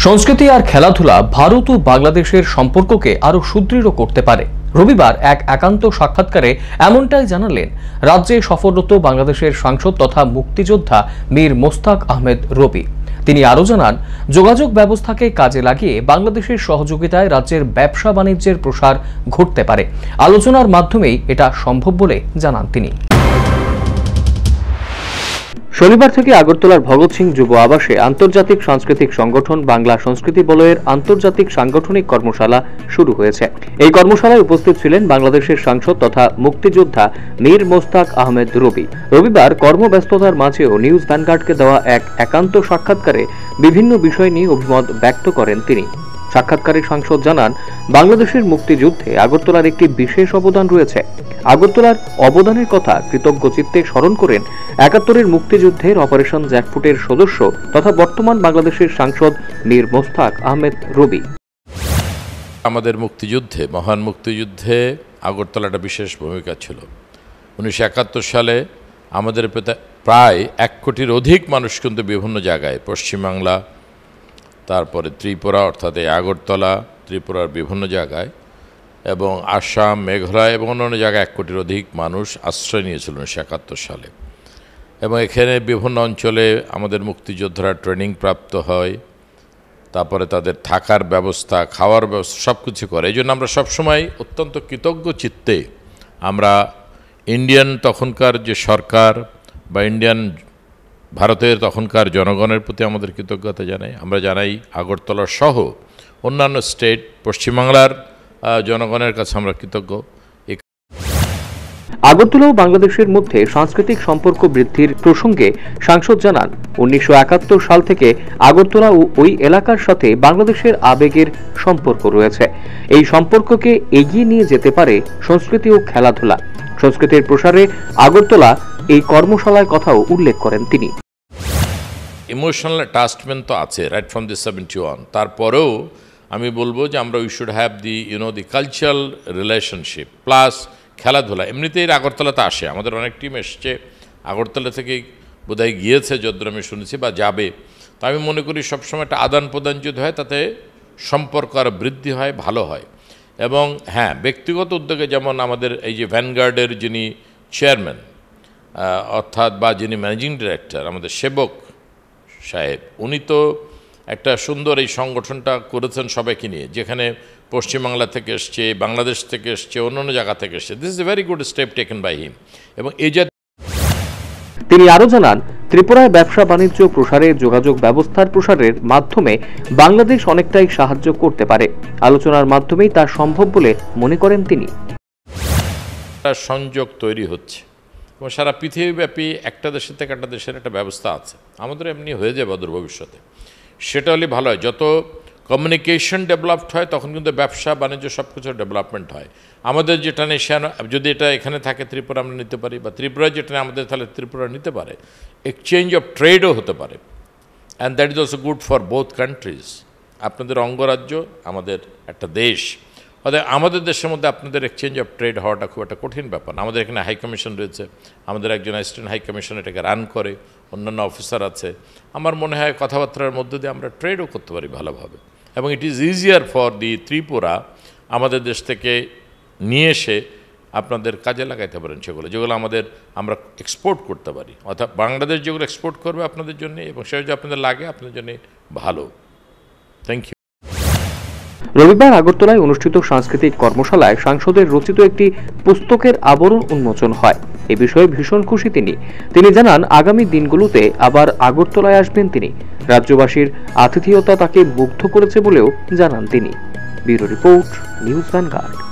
সংস্কৃতি আর খেলাধুলা ভারত ও বাংলাদেশের সম্পর্ককে আরো সুদৃঢ় করতে পারে। রবিবার এক একান্ত সাক্ষাৎকারে এমনটাই জানালেন রাজ্যে সফররত বাংলাদেশের সাংসদ তথা মুক্তিযোদ্ধা মীর মোস্তাক আহমেদ রবি। তিনি আরো জানান, যোগাযোগ ব্যবস্থাকে কাজে লাগিয়ে বাংলাদেশের সহযোগিতায় রাজ্যের ব্যবসা বাণিজ্যের প্রসার ঘটতে পারে। আলোচনার মাধ্যমেই এটা সম্ভব বলে জানান তিনি। শনিবার থেকে আগরতলার ভগৎ সিং যুব আবাসে আন্তর্জাতিক সাংস্কৃতিক সংগঠন বাংলা সংস্কৃতি বলয়ের আন্তর্জাতিক সাংগঠনিক কর্মশালা শুরু হয়েছে। এই কর্মশালায় উপস্থিত ছিলেন বাংলাদেশের সাংসদ তথা মুক্তিযোদ্ধা মীর মোস্তাক আহমেদ রবি। রবিবার কর্মব্যস্ততার মাঝেও নিউজ ভ্যানগার্ডকে দেওয়া এক একান্ত সাক্ষাৎকারে বিভিন্ন বিষয় নিয়ে অভিমত ব্যক্ত করেন তিনি। সাক্ষাৎকারে সাংসদ জানান, বাংলাদেশের মুক্তিযুদ্ধে আগরতলার একটি বিশেষ অবদান রয়েছে। আগরতলার অবদানের কথা কৃতজ্ঞ চিত্তে স্মরণ করেন ৭১-এর মুক্তিযুদ্ধের অপারেশন জ্যাকফুটের সদস্য তথা বর্তমান বাংলাদেশের সাংসদ মীর মোস্তাক আহমেদ রবি। আমাদের মুক্তিযুদ্ধে, মহান মুক্তিযুদ্ধে আগরতলা একটা বিশেষ ভূমিকা ছিল। ১৯৭১ সালে আমাদের প্রায় ১ কোটির অধিক মানুষ কিন্তু বিভিন্ন জায়গায়, পশ্চিমবাংলা, তারপরে ত্রিপুরা অর্থাৎ এই আগরতলা, ত্রিপুরার বিভিন্ন জায়গায় এবং আসাম, মেঘালয় এবং অন্যান্য জায়গায় ১ কোটির অধিক মানুষ আশ্রয় নিয়েছিল ১৯৭১ সালে। এবং এখানে বিভিন্ন অঞ্চলে আমাদের মুক্তিযোদ্ধারা ট্রেনিং প্রাপ্ত হয়, তারপরে তাদের থাকার ব্যবস্থা, খাওয়ার ব্যবস্থা সব কিছু করে। এই জন্য আমরা সবসময় অত্যন্ত কৃতজ্ঞ চিত্তে আমরা ইন্ডিয়ান তখনকার যে সরকার বা ভারতের তখনকার জনগণের প্রতি আমাদের কৃতজ্ঞতা জানাই। আমরা জানাই আগরতলা সহ অন্যান্য স্টেট, পশ্চিমবাংলার জনগণের কাছে আমরা কৃতজ্ঞ। আগরতলা ও বাংলাদেশের মধ্যে সাংস্কৃতিক সম্পর্ক বৃদ্ধির প্রসঙ্গে সাংসদ জানান, ১৯৭১ সাল থেকে আগরতলা ও ওই এলাকার সাথে বাংলাদেশের আবেগের সম্পর্ক রয়েছে। এই সম্পর্ককে এগিয়ে নিয়ে যেতে পারে সংস্কৃতি ও খেলাধুলা। সংস্কৃতির প্রসারে আগরতলা এই কর্মশালার কথাও উল্লেখ করেন তিনি। ইমোশনাল অ্যাটাচমেন্ট তো আছে রাইট ফ্রম দি 71। তারপরেও আমি বলবো যে আমরা we should have the the cultural relationship plus খেলাধুলা। এমনিতেই আগরতলাতে আসে, আমাদের অনেক টিম এসছে আগরতলা থেকে, বোধহয় গিয়েছে যদ্দূর আমি শুনেছি বা যাবে। তো আমি মনে করি সবসময় একটা আদান প্রদান যদি হয় তাতে সম্পর্ক আরও বৃদ্ধি হয়, ভালো হয়। এবং হ্যাঁ, ব্যক্তিগত উদ্যোগে যেমন আমাদের এই যে ভ্যানগার্ডের যিনি চেয়ারম্যান অর্থাৎ বা যিনি ম্যানেজিং ডিরেক্টর আমাদের সেবক সাহেব, উনি তো একটা সুন্দর এই সংগঠনটা করেছেন সবাইকে নিয়ে, যেখানে পশ্চিমবাংলা থেকে এসছে, বাংলাদেশ থেকে এসছে, অন্যান্য জায়গা থেকে এসছে। This is a very good step taken by him. এবং এই যে তিনি আরো জানান, ত্রিপুরায় ব্যবসা বাণিজ্য প্রসারে, যোগাযোগ ব্যবস্থার প্রসারের মাধ্যমে বাংলাদেশ অনেকটাই সাহায্য করতে পারে। আলোচনার মাধ্যমেই তা সম্ভব বলে মনে করেন তিনি। সংযোগ তৈরি হচ্ছে এবং সারা পৃথিবীব্যাপী একটা দেশের থেকে একটা দেশের একটা ব্যবস্থা আছে। আমাদের এমনি হয়ে যাবে অদূর ভবিষ্যতে। সেটা হলে ভালো হয়। যত কমিউনিকেশন ডেভেলপড হয় তখন কিন্তু ব্যবসা বাণিজ্য সব কিছু ডেভেলপমেন্ট হয়। আমাদের যেটা নেই যদি এটা এখানে থাকে ত্রিপুরা আমরা নিতে পারি, বা ত্রিপুরা যেটা নেই আমাদের তাহলে ত্রিপুরা নিতে পারে। এক্সচেঞ্জ অফ ট্রেডও হতে পারে, and that is also good for both countries. আপনাদের অঙ্গরাজ্য, আমাদের একটা দেশ, অর্থাৎ আমাদের দেশের মধ্যে আপনাদের এক্সচেঞ্জ অফ ট্রেড হওয়াটা খুব একটা কঠিন ব্যাপার না। আমাদের এখানে হাই কমিশন রয়েছে, আমাদের একজন অ্যাসিস্ট্যান্ট হাই কমিশন এটাকে রান করে, অন্যান্য অফিসার আছে। আমার মনে হয় কথাবার্তার মধ্য দিয়ে আমরা ট্রেডও করতে পারি ভালোভাবে। এবং it is easier for the Tripura আমাদের দেশ থেকে নিয়ে এসে আপনাদের কাজে লাগাইতে পারেন সেগুলো, যেগুলো আমরা এক্সপোর্ট করতে পারি। অর্থাৎ বাংলাদেশ যেগুলো এক্সপোর্ট করবে আপনাদের জন্য, এবং সেটা যদি আপনাদের লাগে আপনাদের জন্য ভালো। Thank you. রবিবার আগরতলায় অনুষ্ঠিত সাংস্কৃতিক কর্মশালায় সাংসদের রচিত একটি পুস্তকের আবরণ উন্মোচন হয়। এ বিষয়ে ভীষণ খুশি তিনি জানান, আগামী দিনগুলোতে আবার আগরতলায় আসবেন তিনি। রাজ্যবাসীর আতিথেয়তা তাকে মুগ্ধ করেছে বলেও জানান তিনি। Bureau report, news vanguard.